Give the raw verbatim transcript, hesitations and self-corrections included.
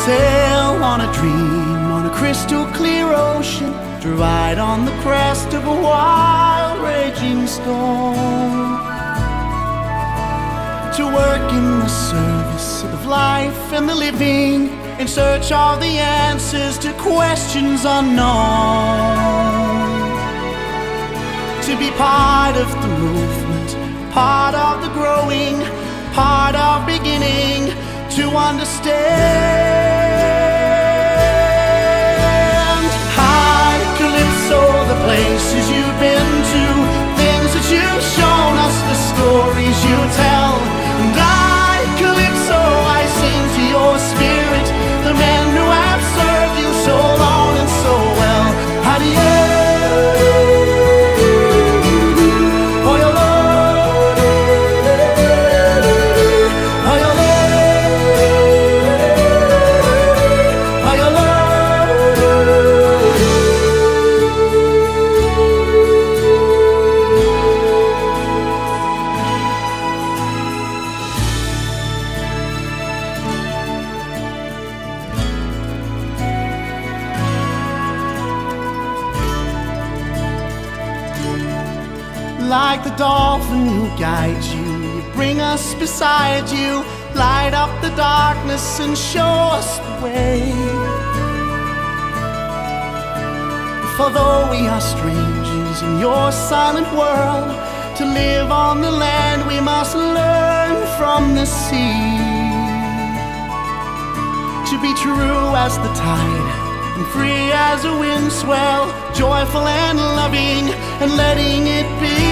sail on a dream on a crystal clear ocean, to ride on the crest of a wild raging storm, to work in the service of life and the living, in search of the answers to questions unknown, to be part of the movement, part of the growing, part of beginning to understand. Hi, Calypso, the places you've been to, things that you've shown us, the stories you tell. And I, Calypso, I sing to your spirit, the men who have served you so long and so well. Adieu. Like the dolphin who guides you, you bring us beside you, light up the darkness and show us the way. For though we are strangers in your silent world, to live on the land we must learn from the sea, to be true as the tide and free as a wind swell, joyful and loving and letting it be.